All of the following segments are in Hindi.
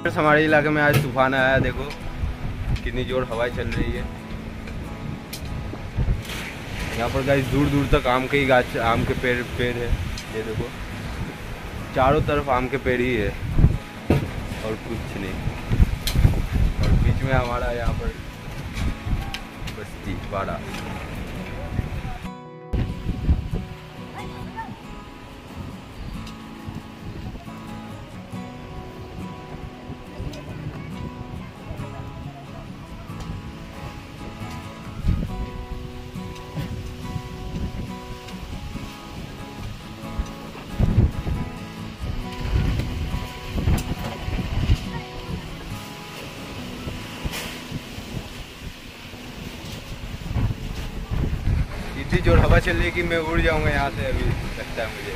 फ्रेंड्स हमारे इलाके में आज तूफान आया है, देखो कितनी जोर हवाएं चल रही है। यहाँ पर गाइस दूर दूर तक आम के ही गाछ, आम के पेड़ है। ये देखो चारों तरफ आम के पेड़ ही है और कुछ नहीं। और बीच में हमारा यहाँ पर बस्ती पाड़ा। इतनी जोर हवा चल रही है कि मैं उड़ जाऊंगा यहाँ से, अभी लगता है मुझे।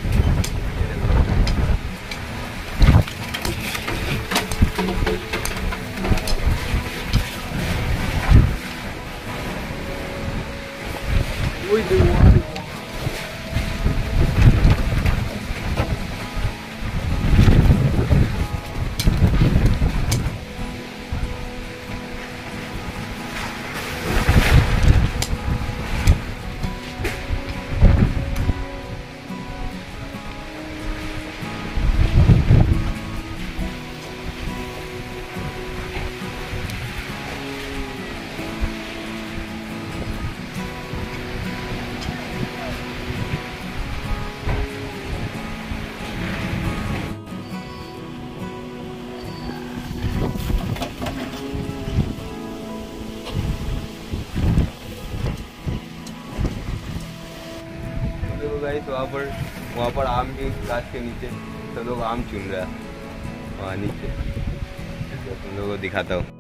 गाइस वहाँ पर आम के गाछ के नीचे सब लोग आम चुन रहा है, वहाँ नीचे तुम लोगों को दिखाता हूँ।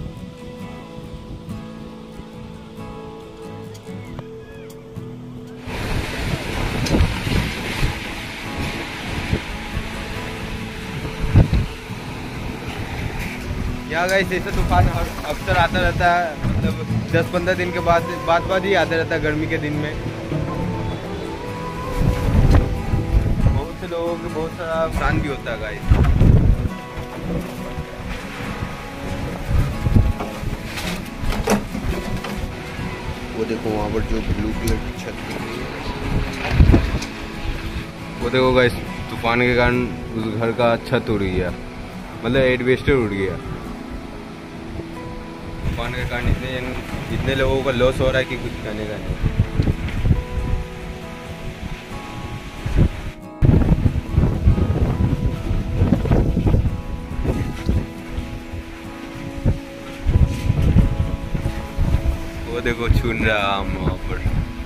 यहाँ गाइस ऐसा तूफान अक्सर आता रहता है, मतलब 10-15 दिन के बाद ही आता रहता है गर्मी के दिन में। लोगों को बहुत सारा नुकसान भी होता है गाइस। वो देखो वहाँ पर जो ब्लू कलर की छत दिख रही है, वो देखो गाइस तूफान के कारण उस घर का छत उड़ गया, मतलब एडवेस्टर उड़ गया। तूफान के कारण इतने लोगों का लॉस हो रहा है कि कुछ कहने का नहीं। वो देखो छून रहा आम वहाँ पर।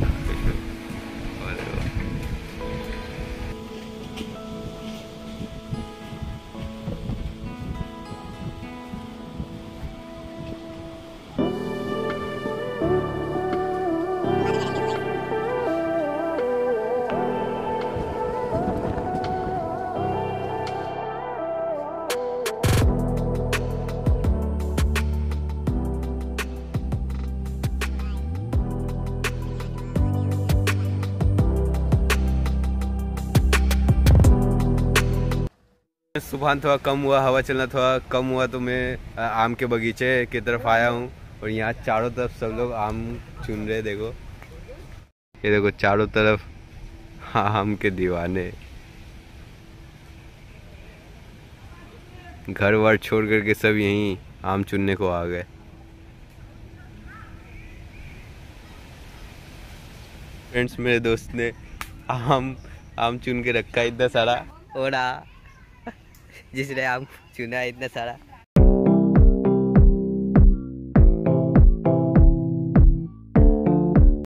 तूफान थोड़ा कम हुआ, हवा चलना थोड़ा कम हुआ तो मैं आम के बगीचे की तरफ आया हूँ और यहाँ चारों तरफ सब लोग आम चुन रहे। देखो ये देखो चारों तरफ आम के दीवाने, घर वर छोड़ करके सब यहीं आम चुनने को आ गए। फ्रेंड्स मेरे दोस्त ने आम चुन के रखा इतना सारा, और जिसने आम चुना इतना सारा।